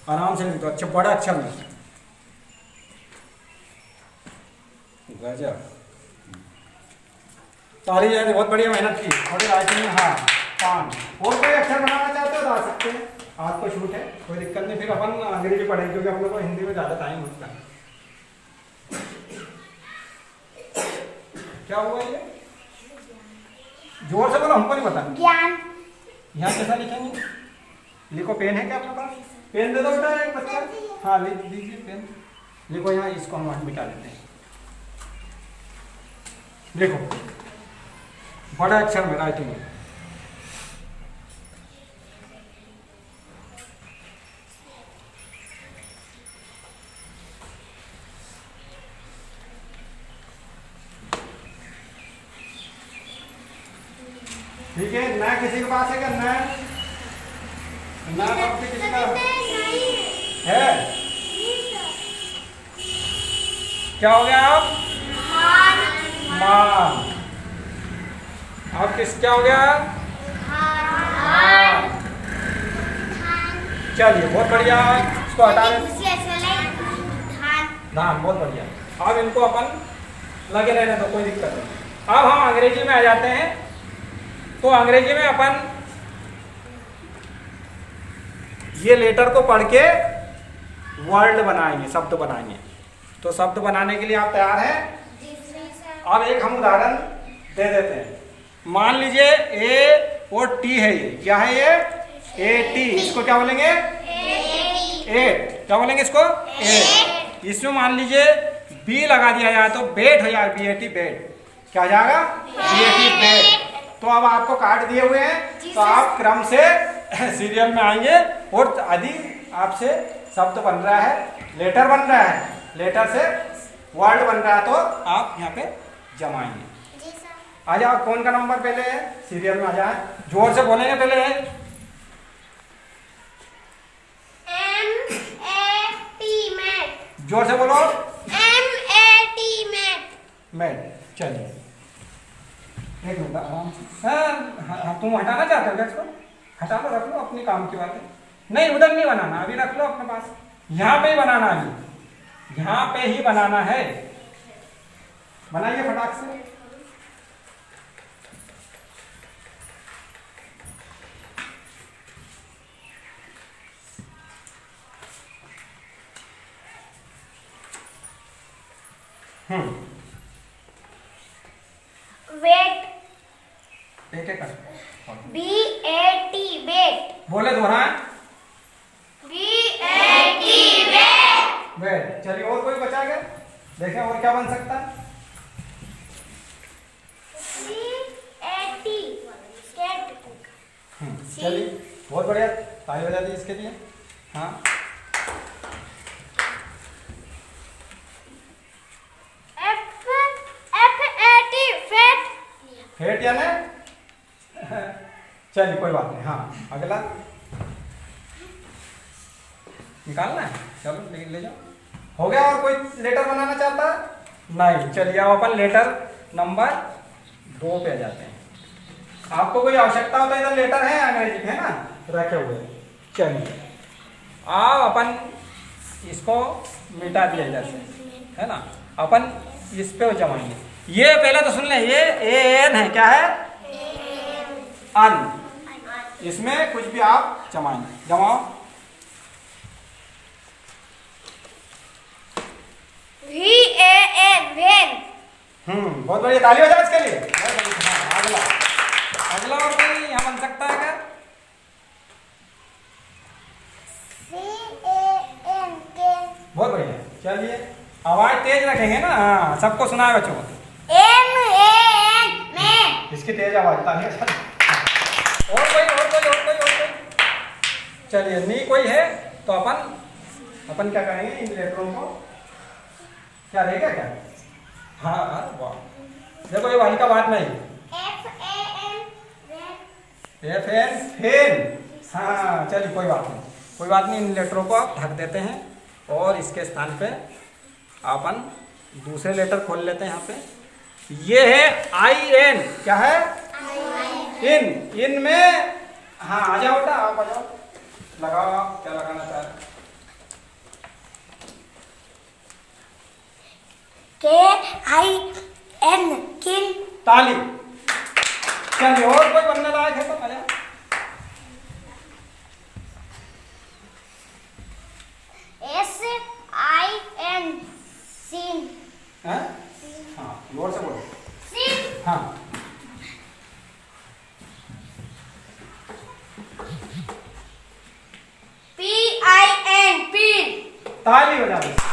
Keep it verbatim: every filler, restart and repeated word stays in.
आराम से लिख दो, अच्छा बड़ा अक्षर में। गजब, ताली जाए, बहुत बढ़िया मेहनत की। थोड़ी राइटिंग में हाँ पान और कोई अक्षर बनाना चाहते हो तो आ सकते हैं, आज को छूट है, कोई दिक्कत नहीं। फिर अपन अंग्रेजी पढ़ेंगे क्योंकि हम लोग को हिंदी में ज़्यादा टाइम होता है। क्या हुआ ये? जोर से बोलो, हमको नहीं पता। ज्ञान। यहाँ कैसा लिखेंगे? लिखो, पेन है क्या आपके पास? पेन दे दो बेटा एक बच्चा। हाँ लिख दीजिए पेन, लिखो यहाँ, इसको हम वहाँ मिटा देते हैं। लिखो बड़ा अक्षर में राइटिंग में। ठीक है, ना किसी के पास है क्या? ना ना कब से किसी का है? क्या हो गया आप? मान। आप किस क्या हो गया? हाँ। चलिए बहुत बढ़िया, इसको हटा दें। धान, बहुत बढ़िया। अब इनको अपन लगे रहने दो, कोई दिक्कत नहीं। अब हम अंग्रेजी में आ जाते हैं। तो अंग्रेजी में अपन ये लेटर को पढ़ के वर्ड बनाएंगे, शब्द बनाएंगे। तो शब्द बनाने के लिए आप तैयार हैं? अब एक हम उदाहरण दे देते हैं। मान लीजिए ए और टी है, ये क्या है? ये ए टी। इसको क्या बोलेंगे? ए। क्या बोलेंगे इसको? ए। इसमें मान लीजिए बी लगा दिया जाए तो बेट हो जाएगा, बी ए टी बेट। क्या हो जाएगा? B A T bat. तो अब आपको कार्ड दिए हुए हैं, तो आप क्रम से सीरियल में आएंगे और यदि आपसे शब्द बन रहा है, लेटर बन रहा है, लेटर से वर्ड बन रहा है, तो आप यहाँ पे जमाएंगे। आ जाओ, कौन का नंबर पहले है? सीरियल में आ जाए, जोर से बोलेंगे पहले। M A T mat. जोर से बोलो। M A T mat. Mat. चलिए एक मिनट आराम से। हाँ, तुम हटाना चाहते हो क्या इसको? हटा लो, रख लो, अपनी काम की बात है। नहीं, उधर नहीं बनाना, अभी रख लो अपने पास। यहाँ पे ही बनाना है, अभी यहाँ पे ही बनाना है। बनाइए फटाक से। Hmm wait. एक एक कर। B A T bat. बोले दोहरा। B A T bat. Bat. चलिए और कोई बचा क्या? देखें और क्या बन सकता है? C A T cat. चलिए बहुत बढ़िया, ताली बजा दी इसके लिए। हाँ F F A T fat. Fat यानी चलिए कोई बात नहीं। हाँ अगला निकालना है, चलो ले, ले जाओ। हो गया? और कोई लेटर बनाना चाहता है? नहीं। चलिए अब अपन लेटर नंबर दो पे आ जाते हैं। आपको कोई आवश्यकता हो तो इधर लेटर है अंग्रेजी के, है ना, रखे हुए। चलिए अब अपन इसको मिटा दिया इधर से, है ना। अपन इस पे जमाएंगे। ये पहले तो सुन ले, ये ए एन है, क्या है? अन। इसमें कुछ भी आप जमाएंगे, जमाओ। V A N van. हम्म बहुत बढ़िया, ताली बजाओ इसके लिए। हाँ, अगला अगला और कोई यहाँ बन सकता है क्या? C A N can. बहुत बढ़िया। चलिए आवाज तेज रखेंगे ना, हाँ सबको सुनाए बच्चों को। M A N man. इसकी तेज आवाज, ताली बजा। और कोई और कोई और कोई और कोई। चलिए नहीं कोई है तो अपन अपन क्या करेंगे, इन लेटरों को क्या रहेगा क्या? हाँ हाँ वाह, देखो ये वाली का बात नहीं। F A N fan. F N fan. हाँ चलिए कोई बात नहीं, कोई बात नहीं। इन लेटरों को आप ढक देते हैं और इसके स्थान पे अपन दूसरे लेटर खोल लेते हैं। यहाँ पे ये है आई एन। क्या है? इन। इन में हाँ आ जाओ बेटा, आप आ जाओ, लगाओ आप क्या लगाना चाह रहे हैं। के आई एन किन। ताली। चलिए और कोई बनने लायक है तो आया। S I N sin. हैं? हाँ जोर से बोलो। सीन। हाँ पी आई एन पिन। ताली बजा दो।